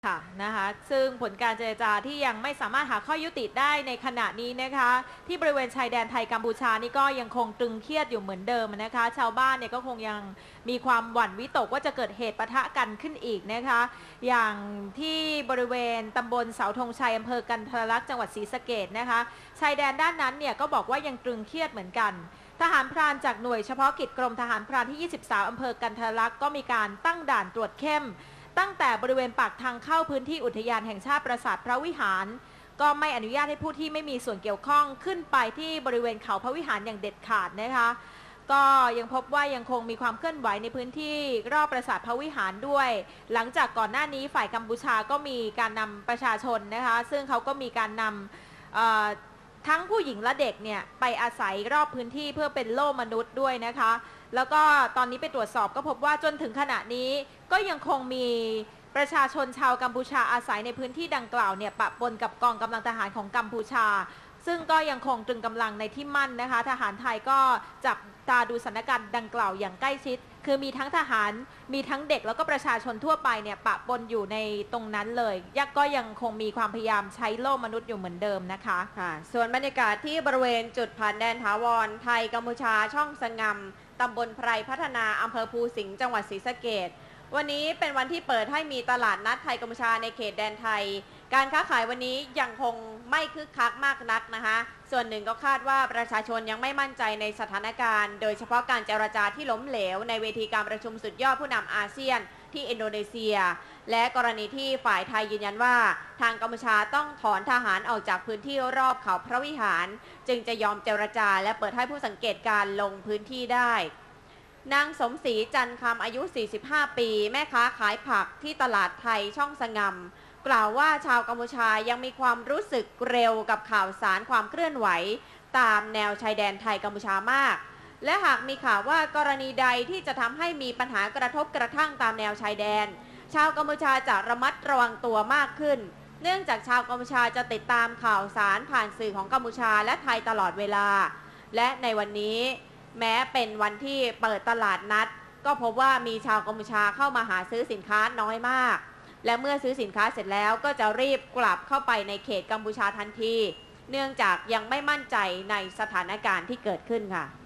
ค่ะนะคะซึ่งผลการเจรจาที่ยังไม่สามารถหาข้อยุติได้ในขณะนี้นะคะที่บริเวณชายแดนไทยกัมพูชานี่ก็ยังคงตรึงเครียดอยู่เหมือนเดิมนะคะชาวบ้านเนี่ยก็คงยังมีความหวั่นวิตกว่าจะเกิดเหตุปะทะกันขึ้นอีกนะคะอย่างที่บริเวณตำบลเสาธงชัยอำเภอกันทรลักษณ์จังหวัดศรีสะเกษนะคะชายแดนด้านนั้นเนี่ยก็บอกว่ายังตรึงเครียดเหมือนกันทหารพรานจากหน่วยเฉพาะกิจกรมทหารพรานที่ 23 อำเภอกันทรลักษณ์ก็มีการตั้งด่านตรวจเข้มตั้งแต่บริเวณปากทางเข้าพื้นที่อุทยานแห่งชาติปราสาทพระวิหารก็ไม่อนุญาตให้ผู้ที่ไม่มีส่วนเกี่ยวข้องขึ้นไปที่บริเวณเขาพระวิหารอย่างเด็ดขาดนะคะก็ยังพบว่ายังคงมีความเคลื่อนไหวในพื้นที่รอบปราสาทพระวิหารด้วย หลังจากก่อนหน้านี้ฝ่ายกัมพูชาก็มีการนำประชาชนนะคะซึ่งเขาก็มีการนำทั้งผู้หญิงและเด็กเนี่ยไปอาศัยรอบพื้นที่เพื่อเป็นโล่มนุษย์ด้วยนะคะแล้วก็ตอนนี้ไปตรวจสอบก็พบว่าจนถึงขณะนี้ก็ยังคงมีประชาชนชาวกัมพูชาอาศัยในพื้นที่ดังกล่าวเนี่ยปะปนกับกองกำลังทหารของกัมพูชาซึ่งก็ยังคงตรึงกำลังในที่มั่นนะคะทหารไทยก็จับตาดูสถานการณ์ดังกล่าวอย่างใกล้ชิดคือมีทั้งทหารมีทั้งเด็กแล้วก็ประชาชนทั่วไปเนี่ยปะปนอยู่ในตรงนั้นเลยยักษ์ก็ยังคงมีความพยายามใช้โล่มนุษย์อยู่เหมือนเดิมนะคะค่ะส่วนบรรยากาศที่บริเวณจุดผ่านแดนถาวรไทยกัมพูชาช่องสงำตำบลไพรพัฒนาอำเภอภูสิงห์จังหวัดศรีสะเกษวันนี้เป็นวันที่เปิดให้มีตลาดนัดไทยกัมพูชาในเขตแดนไทยการค้าขายวันนี้ยังคงไม่คึกคักมากนักนะคะส่วนหนึ่งก็คาดว่าประชาชนยังไม่มั่นใจในสถานการณ์โดยเฉพาะการเจรจาที่ล้มเหลวในเวทีการประชุมสุดยอดผู้นำอาเซียนที่อินโดนีเซียและกรณีที่ฝ่ายไทยยืนยันว่าทางกัมพูชาต้องถอนทหารออกจากพื้นที่รอบเขาพระวิหารจึงจะยอมเจรจาและเปิดให้ผู้สังเกตการลงพื้นที่ได้นางสมศรีจันทร์คำอายุ 45 ปีแม่ค้าขายผักที่ตลาดไทยช่องสงำกล่าวว่าชาวกัมพูชายังมีความรู้สึกเร็วกับข่าวสารความเคลื่อนไหวตามแนวชายแดนไทยกัมพูชามากและหากมีข่าวว่ากรณีใดที่จะทำให้มีปัญหากระทบกระทั่งตามแนวชายแดนชาวกัมพูชาจะระมัดระวังตัวมากขึ้นเนื่องจากชาวกัมพูชาจะติดตามข่าวสารผ่านสื่อของกัมพูชาและไทยตลอดเวลาและในวันนี้แม้เป็นวันที่เปิดตลาดนัดก็พบว่ามีชาวกัมพูชาเข้ามาหาซื้อสินค้าน้อยมากและเมื่อซื้อสินค้าเสร็จแล้วก็จะรีบกลับเข้าไปในเขตกัมพูชาทันทีเนื่องจากยังไม่มั่นใจในสถานการณ์ที่เกิดขึ้นค่ะ